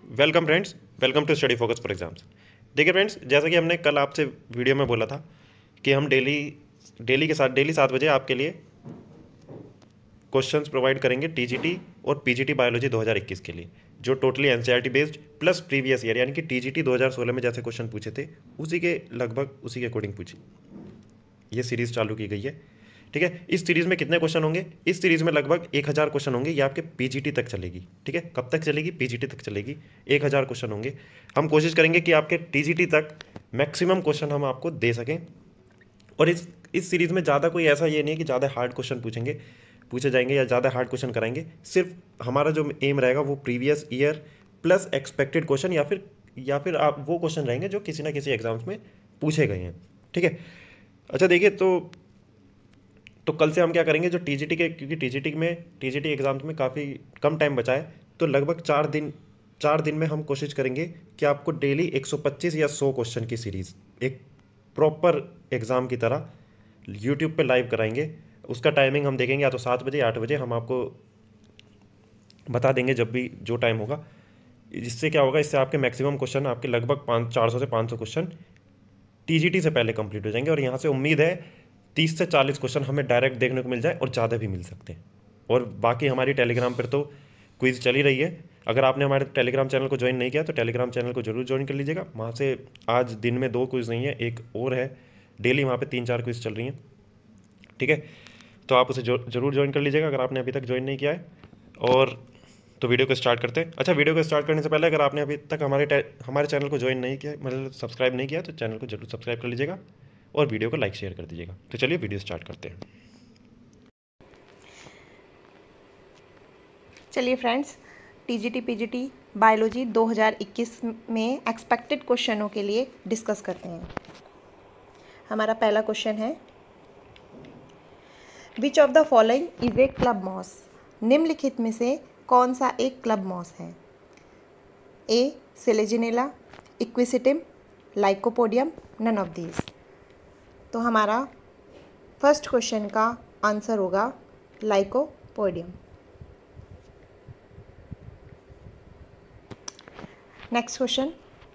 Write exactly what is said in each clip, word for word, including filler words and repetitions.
Welcome friends, welcome to study focus for exams. देखिए friends, जैसा कि हमने कल आपसे वीडियो में बोला था कि हम डेली डेली के साथ डेली सात बजे आपके लिए क्वेश्चंस प्रोवाइड करेंगे टीजीटी और पीजीटी बायोलॉजी दो हज़ार इक्कीस के लिए, जो totally NCERT based plus previous year यानी कि टीजीटी दो हज़ार सोलह में जैसे क्वेश्चन पूछे थे उसी के लगभग उसी के अकॉर्डिंग पूछी ये सीरीज़ चालू की गई है। ठीक है, इस सीरीज़ में कितने क्वेश्चन होंगे? इस सीरीज़ में लगभग एक हज़ार क्वेश्चन होंगे। ये आपके पीजीटी तक चलेगी। ठीक है, कब तक चलेगी? पीजीटी तक चलेगी। एक हज़ार क्वेश्चन होंगे। हम कोशिश करेंगे कि आपके टीजीटी तक मैक्सिमम क्वेश्चन हम आपको दे सकें। और इस इस सीरीज़ में ज़्यादा कोई ऐसा ये नहीं है कि ज़्यादा हार्ड क्वेश्चन पूछेंगे पूछे जाएंगे या ज़्यादा हार्ड क्वेश्चन कराएंगे। सिर्फ हमारा जो एम रहेगा वो previous year plus expected question या फिर या फिर आप वो क्वेश्चन रहेंगे जो किसी ना किसी एग्जाम्स में पूछे गए हैं। ठीक है, अच्छा देखिए, तो तो कल से हम क्या करेंगे, जो टीजीटी के, क्योंकि टीजीटी में टीजीटी एग्जाम्स में काफ़ी कम टाइम बचा है, तो लगभग चार दिन चार दिन में हम कोशिश करेंगे कि आपको डेली एक सौ पच्चीस या सौ क्वेश्चन की सीरीज़ एक प्रॉपर एग्ज़ाम की तरह यूट्यूब पे लाइव कराएंगे। उसका टाइमिंग हम देखेंगे, या तो सात बजे आठ बजे हम आपको बता देंगे जब भी जो टाइम होगा। इससे क्या होगा, इससे आपके मैक्सिमम क्वेश्चन आपके लगभग पाँच चार सौ से पाँच सौ क्वेश्चन टीजीटी से पहले कंप्लीट हो जाएंगे। और यहाँ से उम्मीद है तीस से चालीस क्वेश्चन हमें डायरेक्ट देखने को मिल जाए और ज़्यादा भी मिल सकते हैं। और बाकी हमारी टेलीग्राम पर तो क्विज़ चली रही है। अगर आपने हमारे टेलीग्राम चैनल को ज्वाइन नहीं किया तो टेलीग्राम चैनल को जरूर ज्वाइन कर लीजिएगा। वहाँ से आज दिन में दो क्विज़ नहीं है, एक और है। डेली वहाँ पे तीन चार क्विज़ चल रही हैं। ठीक है, तो आप उसे जरूर ज्वाइन कर लीजिएगा अगर आपने अभी तक ज्वाइन नहीं किया है। और तो वीडियो को स्टार्ट करते हैं। अच्छा, वीडियो को स्टार्ट करने से पहले अगर आपने अभी तक हमारे हमारे चैनल को ज्वाइन नहीं किया, मतलब सब्सक्राइब नहीं किया, तो चैनल को जरूर सब्सक्राइब कर लीजिएगा और वीडियो को लाइक शेयर कर दीजिएगा। तो चलिए वीडियो स्टार्ट करते हैं। चलिए फ्रेंड्स, टीजीटी पीजीटी बायोलॉजी दो हज़ार इक्कीस में एक्सपेक्टेड क्वेश्चनों के लिए डिस्कस करते हैं। हमारा पहला क्वेश्चन है, which of the following is a club moss? निम्नलिखित में से कौन सा एक क्लब मॉस है? A Selaginella, Equisetum, Lycopodium, none of these. तो हमारा फर्स्ट क्वेश्चन का आंसर होगा Lycopodium. Next question,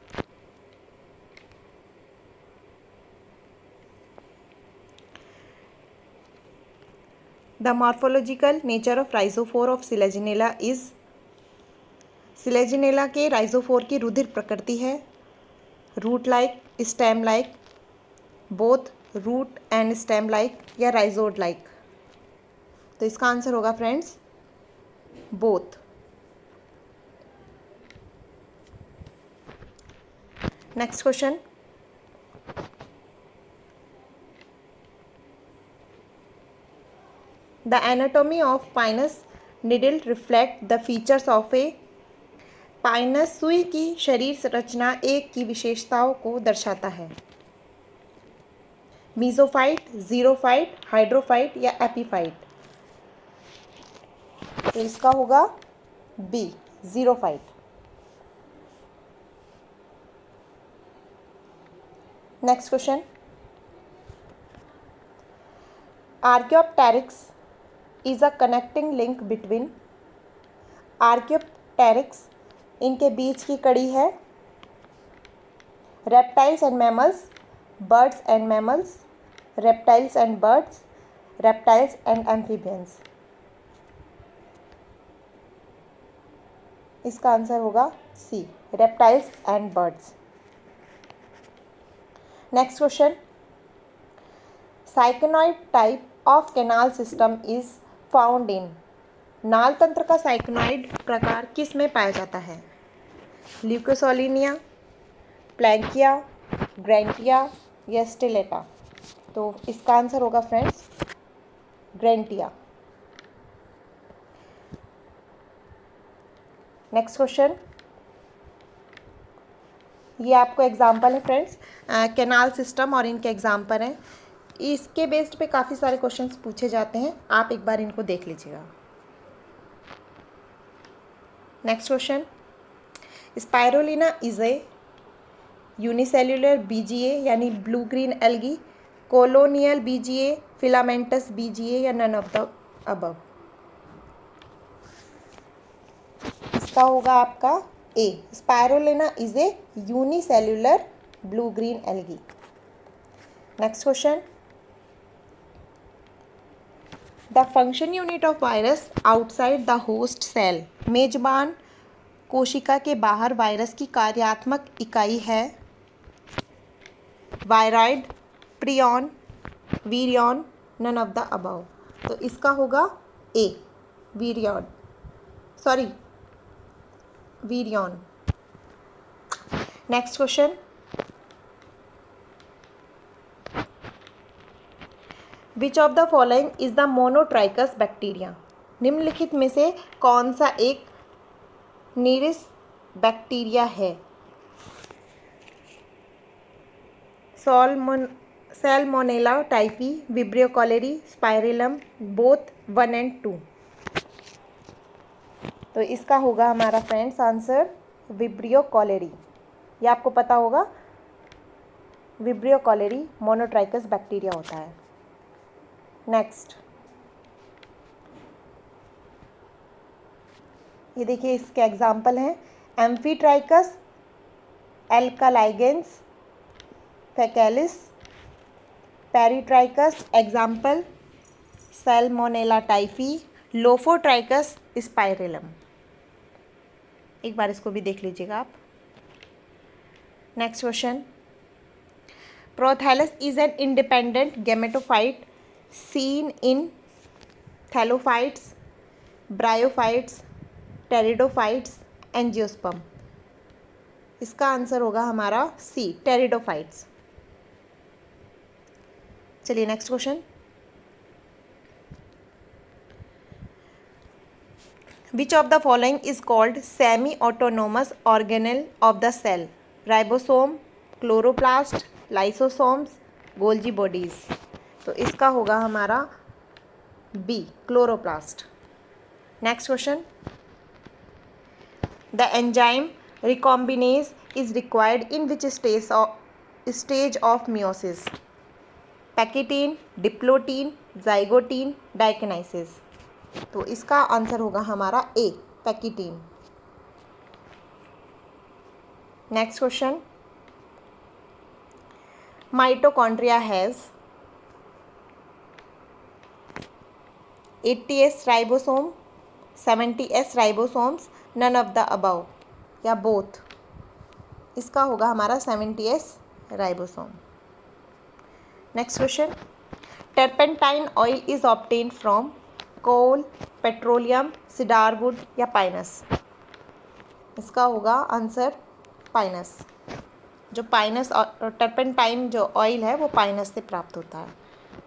the morphological nature of rhizophore of Selaginella is? Selaginella के राइजोफोर की रुधिर प्रकृति है root like, stem like, both root and stem like, या राइजोड लाइक। तो इसका आंसर होगा friends both. Next question, the anatomy of Pinus needle reflect the features of a? Pinus सुई की शरीर संरचना एक की विशेषताओं को दर्शाता है। मीजोफाइट, जीरोफाइट, हाइड्रोफाइट, या एपीफाइट। तो इसका होगा B, xerophyte. Next question, Archaeopteryx is a connecting link between? Archaeopteryx इनके बीच की कड़ी है reptiles and mammals, birds and mammals, reptiles and birds, reptiles and amphibians. इसका आंसर होगा C, reptiles and birds. Next question, cycloid type of canal system is found in? नाल तंत्र का साइक्लोइड प्रकार किस में पाया जाता है? ल्यूकोसोलिनिया, प्लैंकिया, ग्रैंटिया, या स्टिलेटा। तो इसका आंसर होगा फ्रेंड्स ग्रैंटिया। नेक्स्ट क्वेश्चन, ये आपको एग्जाम्पल है फ्रेंड्स, कैनाल सिस्टम और इनके एग्जाम्पल हैं। इसके बेस्ड पे काफ़ी सारे क्वेश्चंस पूछे जाते हैं, आप एक बार इनको देख लीजिएगा। Next question, Spirulina is a unicellular BGA यानी blue green algae, colonial BGA, filamentous BGA, या नन ऑफ द अबव। इसका होगा आपका A. Spirulina is a unicellular blue-green algae. Next question. The function unit of virus outside the host cell. मेजबान कोशिका के बाहर virus की कार्यात्मक इकाई है viroid, prion, virion, none of the above. तो इसका होगा A, virion, sorry virion. Next question. Which of the following is the monotrichous bacteria. निम्नलिखित में से कौन सा एक नीरिस बैक्टीरिया है. Salmon Salmonella typhi, Vibrio cholerae, Spirillum, both one and two. तो इसका होगा हमारा फ्रेंड्स आंसर विब्रियो कॉलेरी. ये आपको पता होगा, विब्रियो कॉलेरी मोनोट्राइकस बैक्टीरिया होता है. नेक्स्ट, ये देखिए इसके एग्जाम्पल हैं. Amphitrichous, Alcaligenes, faecalis, peritrichous. Example Salmonella typhi, lophotrichous, Spirillum. एक बार इसको भी देख लीजिएगा आप. Next question. Prothallus is an independent gametophyte seen in thallophytes, bryophytes, pteridophytes, angiosperm. इसका आंसर होगा हमारा सी, टेरिडोफाइट्स. चलिए next question. Which of the following is called semi autonomous organelle of the cell. Ribosome, chloroplast, lysosomes, Golgi bodies. तो इसका होगा हमारा B, chloroplast. Next question. The enzyme recombinase is required in which stage of stage of meiosis. Pachytene, diplotene, zygotene, diakinesis. तो इसका answer होगा हमारा A, pachytene. Next question. Mitochondria has eighty S ribosome, seventy S ribosomes, none of the above या both. इसका होगा हमारा seventy S ribosome. Next question. Turpentine oil is obtain from coal, petroleum, cedarwood या Pinus. इसका होगा answer Pinus. जो Pinus और turpentine जो ऑयल है वो पाइनस से प्राप्त होता है.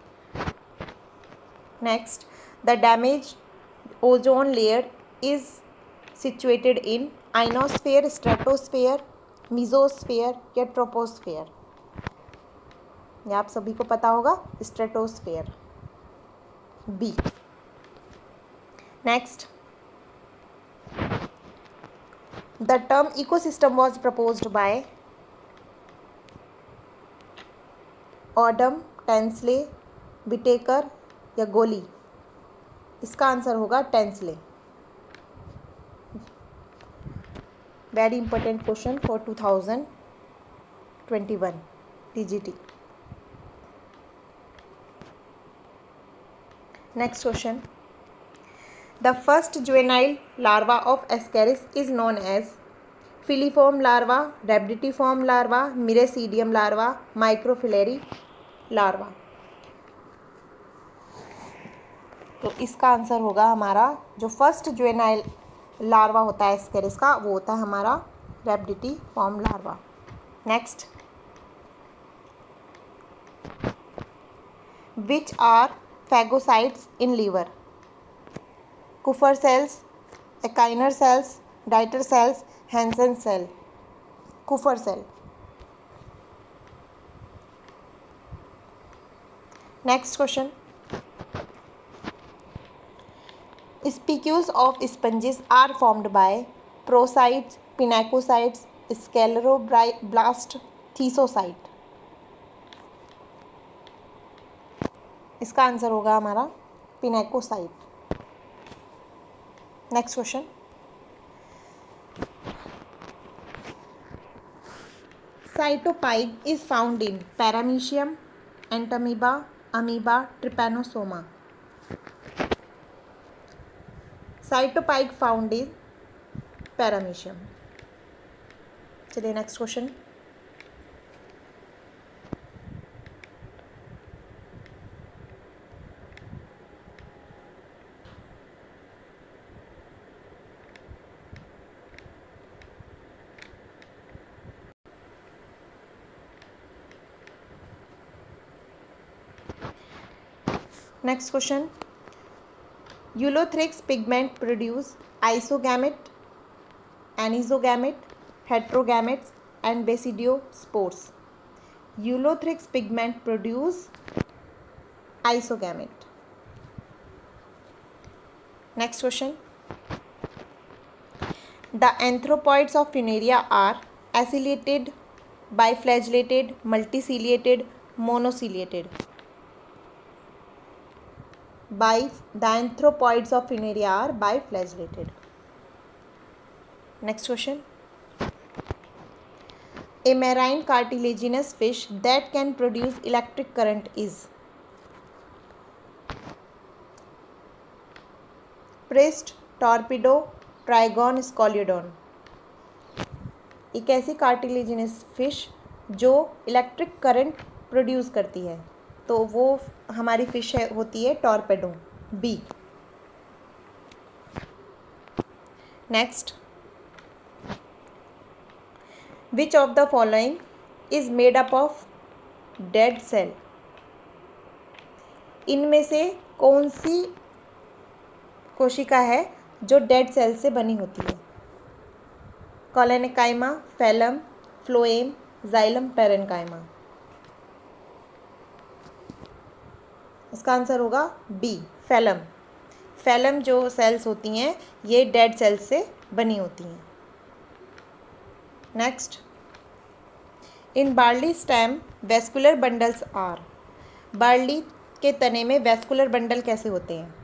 Next. The damaged ozone layer is situated in ionosphere, stratosphere, mesosphere या troposphere. ये आप सभी को पता होगा, stratosphere. B. Next. The term ecosystem was proposed by Odum, Tansley, Whittaker या गोली. इसका आंसर होगा Tansley. Very important question for two thousand twenty one TGT. Next question. The first juvenile larva of Ascaris is known as filariform larva, rhabditiform larva, miracidium larva, microfilariae larva. तो इसका answer होगा हमारा जो first juvenile larva होता है Ascaris का, वो होता है हमारा rhabditiform larva. Next. Which are phagocytes in liver. Kupffer cells, acinar cells, Deiters cells, Hansen cell. Kupffer cell. Next question. Spicules of sponges are formed by proocytes, pinacocytes, scleroblast, thisocyte. इसका answer होगा हमारा pinacocyte. Next question. Cytopyge is found in Paramecium, Entamoeba, Amoeba, Trypanosoma. Cytopyge found in Paramecium. चलिए next question. Next question. Eulothrix pigment produce isogamete, anisogamete, heterogametes and basidiospores. Eulothrix pigment produce isogamete. Next question. The anthropoids of Funaria are acillated, biflagellated, multiciliated, monociliated. By the anthropoids of Funaria are biflagellated. Next question. A marine cartilaginous fish that can produce electric current is Prist, Torpedo, Trigon, Scoliodon. एक ऐसी cartilaginous fish जो electric current produce करती है, तो वो हमारी fish है होती है Torpedo, B. Next. Which of the following is made up of dead cell. इनमें से कौन सी कोशिका है जो डेड सेल से बनी होती है. Collenchyma, phellem, phloem, xylem, parenchyma. इसका आंसर होगा बी, फैलम. फैलम जो सेल्स होती हैं ये डेड सेल्स से बनी होती हैं. Next. In barley stem vascular bundles are. Barley के तने में वेस्कुलर बंडल कैसे होते हैं.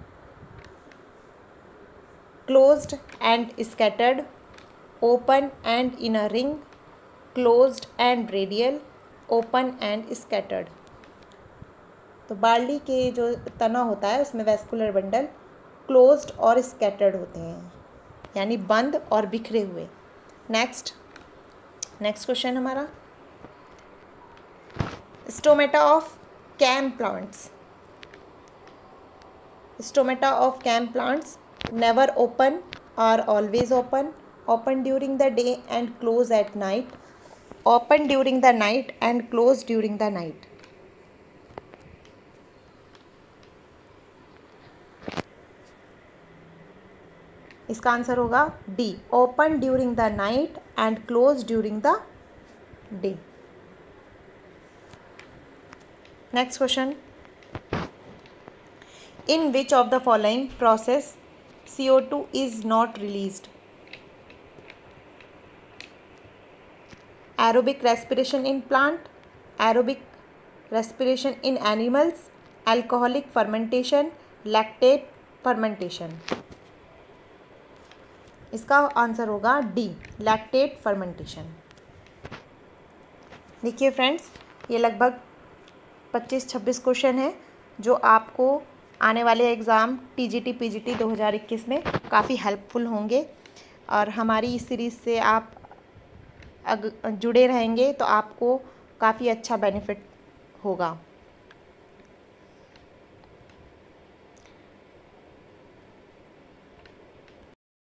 Closed and scattered, open and in a ring, closed and radial, open and scattered. तो बार्ली के जो तना होता है उसमें वेस्कुलर बंडल क्लोज्ड और स्कैटर्ड होते हैं, यानी बंद और बिखरे हुए. नेक्स्ट. नेक्स्ट क्वेश्चन हमारा. Stomata of CAM plants. Stomata of CAM plants never open और always open, open during the day and close at night, open during the night and close during the night. इसका answer होगा D, open during the night and close during the day. Next question. In which of the following process C O two is not released. Aerobic respiration in plant, aerobic respiration in animals, alcoholic fermentation, lactate fermentation. इसका answer होगा D, lactate fermentation. देखिए friends, ये लगभग पच्चीस छब्बीस question है जो आपको आने वाले exam T G T P G T दो हज़ार इक्कीस में काफ़ी हेल्पफुल होंगे. और हमारी इस सीरीज़ से आप अग जुड़े रहेंगे तो आपको काफ़ी अच्छा बेनिफिट होगा.